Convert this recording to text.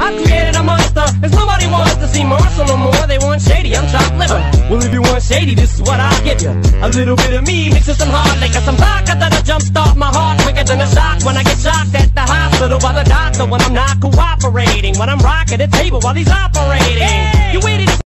I created a monster, cause nobody wants to see Marshall no more. They want shady, I'm chopped liver. Well, if you want shady, this is what I'll give you. A little bit of me mixed with some hard liquor, some vodka that'll jumpstart my heart quicker than a shock when I get shocked at the hospital by the doctor when I'm not cooperating, when I'm rocking the table while he's operating. You waited